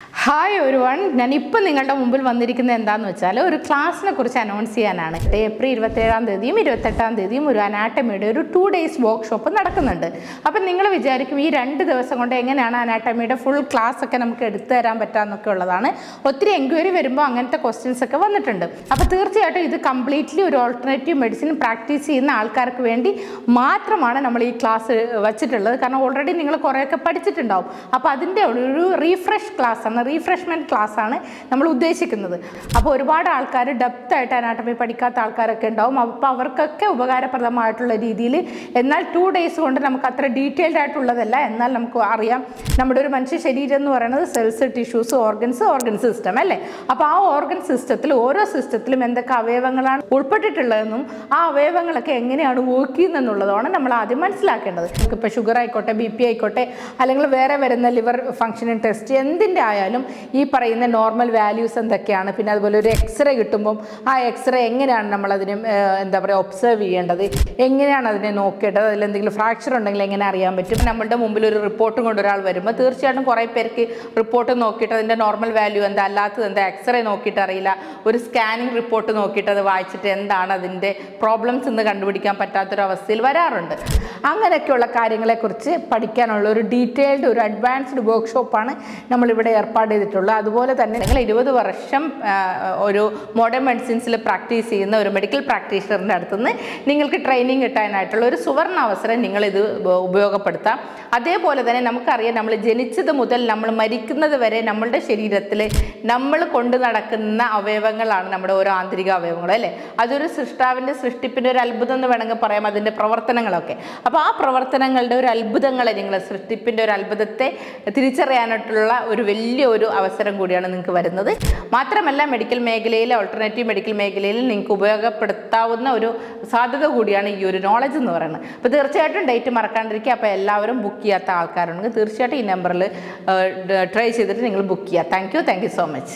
Hi everyone, ഞാനിപ്പോൾ നിങ്ങളുടെ മുമ്പിൽ വന്നിരിക്കുന്നത് എന്താണെന്ന് വെച്ചാൽ ഒരു ക്ലാസ്സിനെ കുറിച്ച് അനൗൺസ് ചെയ്യാനാണ്. ഏപ്രിൽ 27-ാം തീയതിയും 28-ാം തീയതിയും ഒരു അനാട്ടമിയുടെ ഒരു 2 days വർക്ക്ഷോപ്പ് നടക്കുന്നുണ്ട്. അപ്പം നിങ്ങൾ വിചാരിക്കും ഈ 2 ദിവസം കൊണ്ട് എങ്ങനെയാണ് അനാട്ടമിയുടെ ഫുൾ ക്ലാസ് ഒക്കെ നമുക്ക് എടുത്തു തരാൻ പറ്റാമെന്നൊക്കെ ഉള്ളതാണ്. ഒത്തിരി എൻക്വയറി വരുമ്പോൾ അങ്ങനത്തെ ക്വസ്റ്റ്യൻസ് ഒക്കെ വന്നിട്ടുണ്ട്. അപ്പോൾ തീർച്ചയായിട്ടും ഇത് കംപ്ലീറ്റ്ലി ഒരു ഓൾട്ടർനേറ്റീവ് മെഡിസിൻ പ്രാക്ടീസ് ചെയ്യുന്ന ആൾക്കാർക്ക് വേണ്ടി മാത്രമാണ് നമ്മൾ ഈ ക്ലാസ് വച്ചിട്ടുള്ളത്. കാരണം ഓൾറെഡി നിങ്ങൾ കുറേയൊക്കെ പഠിച്ചിട്ടുണ്ടാവും. അപ്പോൾ അതിൻ്റെ ഒരു റീഫ്രഷ് ക്ലാസ് ആണ്, റീഫ്രഷ്മെൻറ്റ് ക്ലാസ് ആണ് നമ്മൾ ഉദ്ദേശിക്കുന്നത്. അപ്പോൾ ഒരുപാട് ആൾക്കാർ ഡെപ്തായിട്ട് അനാട്ടമി പഠിക്കാത്ത ആൾക്കാരൊക്കെ ഉണ്ടാവും. അപ്പോൾ അവർക്കൊക്കെ ഉപകാരപ്രദമായിട്ടുള്ള രീതിയിൽ, എന്നാൽ 2 days കൊണ്ട് നമുക്ക് അത്ര ഡീറ്റെയിൽഡ് ആയിട്ടുള്ളതല്ല, എന്നാൽ നമുക്ക് അറിയാം നമ്മുടെ ഒരു മനുഷ്യ ശരീരം എന്ന് പറയുന്നത് cells, tissues, organs, organ system അല്ലേ. അപ്പോൾ ആ ഓർഗൻ സിസ്റ്റത്തിൽ ഓരോ സിസ്റ്റത്തിലും എന്തൊക്കെ അവയവങ്ങളാണ് ഉൾപ്പെട്ടിട്ടുള്ളതെന്നും ആ അവയവങ്ങളൊക്കെ എങ്ങനെയാണ് വർക്ക് ചെയ്യുന്നതെന്നുള്ളതാണ് നമ്മൾ ആദ്യം മനസ്സിലാക്കേണ്ടത്. ഇപ്പോൾ ഷുഗർ ആയിക്കോട്ടെ, BP ആയിക്കോട്ടെ, അല്ലെങ്കിൽ വേറെ വരുന്ന ലിവർ ഫംഗ്ഷനിങ് ടെസ്റ്റ് എന്തിൻ്റെ ആയാലും ഈ പറയുന്ന നോർമൽ വാല്യൂസ് എന്തൊക്കെയാണ്, പിന്നെ അതുപോലെ ഒരു എക്സ്റേ കിട്ടുമ്പം ആ എക്സ്റേ എങ്ങനെയാണ് നമ്മളതിനെ എന്താ പറയുക ഒബ്സർവ് ചെയ്യേണ്ടത്, എങ്ങനെയാണ് അതിനെ നോക്കേണ്ടത്, അതിലെന്തെങ്കിലും ഫ്രാക്ചർ ഉണ്ടെങ്കിൽ എങ്ങനെ അറിയാൻ പറ്റും. നമ്മളുടെ മുമ്പിൽ ഒരു റിപ്പോർട്ടും കൊണ്ട് ഒരാൾ വരുമ്പോൾ തീർച്ചയായിട്ടും കുറേ പേർക്ക് റിപ്പോർട്ട് നോക്കിയിട്ട് അതിൻ്റെ നോർമൽ വാല്യൂ എന്താ, അല്ലാത്തത് എന്താ, എക്സ്റേ നോക്കിയിട്ട് അറിയില്ല, ഒരു സ്കാനിങ് റിപ്പോർട്ട് നോക്കിയിട്ട് അത് വായിച്ചിട്ട് എന്താണ് അതിൻ്റെ പ്രോബ്ലംസ് എന്ന് കണ്ടുപിടിക്കാൻ പറ്റാത്തൊരവസ്ഥയിൽ വരാറുണ്ട്. അങ്ങനെയൊക്കെയുള്ള കാര്യങ്ങളെക്കുറിച്ച് പഠിക്കാനുള്ള ഒരു ഡീറ്റെയിൽഡ്, ഒരു അഡ്വാൻസ്ഡ് വർക്ക്ഷോപ്പാണ് നമ്മളിവിടെ ഏർപ്പാട് ചെയ്തിട്ടുള്ളത്. അതുപോലെ തന്നെ നിങ്ങൾ 20 വർഷം ഒരു മോഡേൺ മെഡിസിൻസിൽ പ്രാക്ടീസ് ചെയ്യുന്ന ഒരു മെഡിക്കൽ പ്രാക്ടീഷണറിൻ്റെ അടുത്തുനിന്ന് നിങ്ങൾക്ക് ട്രെയിനിങ് കിട്ടാനായിട്ടുള്ള ഒരു സുവർണ അവസരം നിങ്ങളിത് ഉപയോഗപ്പെടുത്താം. അതേപോലെ തന്നെ നമുക്കറിയാം, നമ്മൾ ജനിച്ചത് മുതൽ നമ്മൾ മരിക്കുന്നത് വരെ നമ്മളുടെ ശരീരത്തിൽ നമ്മൾ കൊണ്ടു നടക്കുന്ന അവയവങ്ങളാണ് നമ്മുടെ ഓരോ ആന്തരിക അവയവങ്ങൾ അല്ലേ. അതൊരു സൃഷ്ടാവിൻ്റെ സൃഷ്ടിപ്പിൻ്റെ ഒരു അത്ഭുതം എന്ന് വേണമെങ്കിൽ പറയാം, അതിൻ്റെ പ്രവർത്തനങ്ങളൊക്കെ. അപ്പോൾ ആ പ്രവർത്തനങ്ങളുടെ ഒരു അത്ഭുതങ്ങളെ, നിങ്ങൾ സൃഷ്ടിപ്പിൻ്റെ ഒരു അത്ഭുതത്തെ തിരിച്ചറിയാനായിട്ടുള്ള ഒരു വലിയ ഒരു അവസരം കൂടിയാണ് നിങ്ങൾക്ക് വരുന്നത്. മാത്രമല്ല മെഡിക്കൽ മേഖലയിൽ, ഓൾട്ടർനേറ്റീവ് മെഡിക്കൽ മേഖലയിൽ നിങ്ങൾക്ക് ഉപയോഗപ്പെടുത്താവുന്ന ഒരു സാധ്യത കൂടിയാണ് ഈ ഒരു നോളജ് എന്ന് പറയുന്നത്. അപ്പോൾ തീർച്ചയായിട്ടും ഡേറ്റ് മറക്കാണ്ടിരിക്കുക. അപ്പോൾ എല്ലാവരും ബുക്ക് ചെയ്യാത്ത ആൾക്കാരുണ്ടെങ്കിൽ തീർച്ചയായിട്ടും ഈ നമ്പറിൽ ട്രൈ ചെയ്തിട്ട് നിങ്ങൾ ബുക്ക് ചെയ്യുക. Thank you so much.